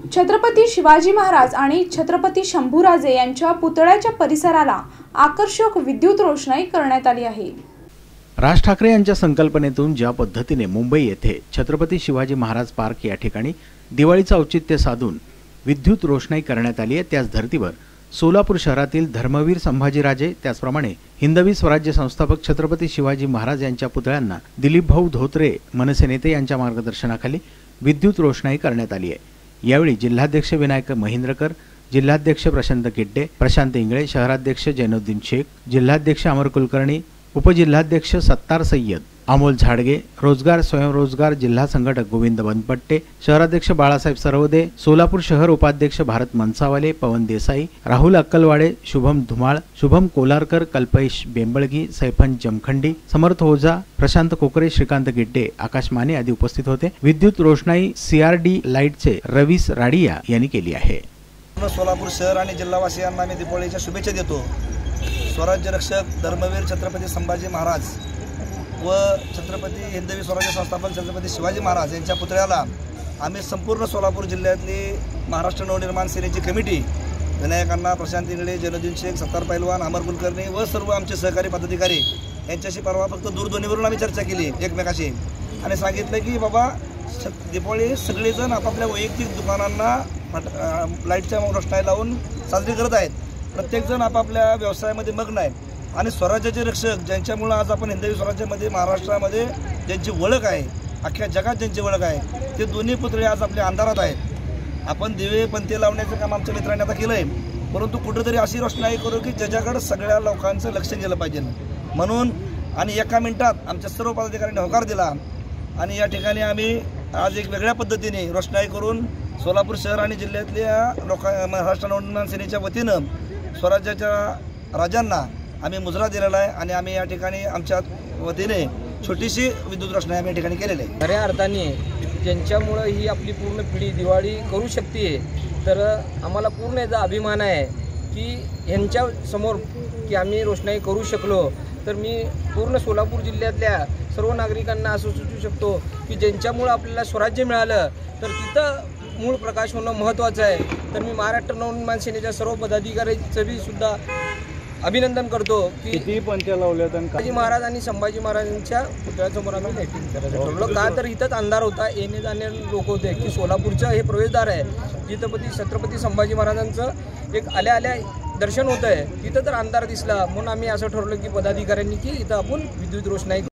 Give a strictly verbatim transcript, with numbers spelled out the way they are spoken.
छत्रपती शिवाजी महाराज आणि छत्रपती शंभूराजे यांच्या पुतळ्याच्या परिसराला आकर्षक विद्युत रोषणाई करण्यात आली आहे। राज ठाकरे यांच्या संकल्पनेतून ज्या पद्धतीने मुंबई येथे छत्रपती शिवाजी महाराज पार्क या ठिकाणी दिवाळीचे औचित्य साधून विद्युत रोषणाई करण्यात आली आहे, त्याच धर्तीवर सोलापूर शहरातील धर्मवीर संभाजीराजे त्याचप्रमाणे हिंदवी स्वराज्य संस्थापक छत्रपती शिवाजी महाराज यांच्या पुतळ्यांना दिलीप भाऊ धोत्रे मनसे नेते यांच्या मार्गदर्शनाखाली विद्युत रोषणाई करण्यात आली आहे। यावेळी जिल्हाध्यक्ष विनायक महिंद्रकर, जिल्हाध्यक्ष प्रशांत गिड्डे, प्रशांत इंगळे, शहराध्यक्ष जैनुद्दीन शेख, जिल्हाध्यक्ष अमर कुलकर्णी, उपजिल्हाध्यक्ष सत्तार सय्यद, अमोल झाडगे, रोजगार स्वयंरोजगार जिल्हा संघटक गोविंद बनपट्टे, शहराध्यक्ष बाळासाहेब सरवदे, सोलापूर शहर उपाध्यक्ष भारत मनसावाले, पवन देसाई, राहुल अक्कलवाडे, शुभम धुमाळ, शुभम कोलारकर, कल्पेश बेंबळगी, सैफन जमखंडी, समर्थ ओझा, प्रशांत कोकरे, श्रीकांत गिड्डे, आकाश माने आदी उपस्थित होते। विद्युत रोषणाई सीआरडी लाईटचे रवीस राडिया यांनी केली आहे। सोलापूर शहर आणि जिल्हावासियांना मी दीपावलीच्या शुभेच्छा देतो। स्वराज्य रक्षक धर्मवीर छत्रपती संभाजी महाराज व छत्रपती हिंदवी स्वराज्य संस्थापक छत्रपती शिवाजी महाराज यांच्या पुतळ्याला आम्ही संपूर्ण सोलापूर जिल्ह्यातली महाराष्ट्र नवनिर्माण सेनेची कमिटी विनायक अण्णा, प्रशांत इंगळे, जैनुद्दीन शेख, सत्तार पैलवान, अमर कुलकर्णी व सर्व आमचे सहकारी पदाधिकारी यांच्याशी परवा फक्त दूरध्वनीवरून आम्ही चर्चा केली एकमेकाशी आणि सांगितलं की बाबा दीपावली सगळेजण आपापल्या वैयक्तिक दुकानांना लाईटच्या रोषणाई लावून साजरी करत आहेत। प्रत्येकजण आपापल्या व्यवसायामध्ये मग्न आहे आणि स्वराज्याचे रक्षक ज्यांच्यामुळे आज आपण हिंदवी स्वराज्यामध्ये महाराष्ट्रामध्ये ज्यांची ओळख आहे, अख्ख्या जगात ज्यांची ओळख आहे, ते दोन्ही पुतळे आज आपल्या अंधारात आहेत। आपण दिवे पंते लावण्याचं काम आमच्या मित्रांनी आता केलं आहे, परंतु कुठेतरी अशी रोषणाई करू की ज्याच्याकडे सगळ्या लोकांचं लक्ष गेलं पाहिजे म्हणून आणि एका मिनिटात आमच्या सर्व पदाधिकाऱ्यांनी होकार दिला आणि या ठिकाणी आम्ही आज एक वेगळ्या पद्धतीने रोषणाई करून सोलापूर शहर आणि जिल्ह्यातल्या लोका महाराष्ट्र नवनिर्माण सेनेच्या वतीनं स्वराज्याच्या राजांना आम्ही मुजरा दिलेला आहे आणि आम्ही या ठिकाणी आमच्या वतीने छोटीशी विद्युत रोषणाई आम्ही या ठिकाणी केलेली आहे। खऱ्या अर्थाने ज्यांच्यामुळं ही आपली पूर्ण पिढी दिवाळी करू शकते, तर आम्हाला पूर्ण याचा अभिमान आहे की यांच्या समोर की आम्ही रोषणाई करू शकलो। तर मी पूर्ण सोलापूर जिल्ह्यातल्या सर्व नागरिकांना असं सुचवू शकतो की ज्यांच्यामुळं आपल्याला स्वराज्य मिळालं तर तिथं मूळ प्रकाश होणं महत्त्वाचं आहे। तर मी महाराष्ट्र नवनिर्माण सेनेच्या सर्व पदाधिकाऱ्यांचं बी सुद्धा अभिनंदन करतो की किती पंते लावल्यात आणि शिवाजी महाराज आणि संभाजी महाराजांच्या पुतळ्यासमोर आम्ही लाईटिंग करायचं ठरवलं का तर इथंच अंधार होता, येणे जाणे लोक होते की सोलापूरचं हे प्रवेशद्वार आहे जिथं छत्रपती संभाजी महाराजांचं एक आल्या आल्या दर्शन होतं आहे, तिथं तर अंधार दिसला म्हणून आम्ही असं ठरवलं की पदाधिकाऱ्यांनी की इथं आपण विद्युत रोषणाई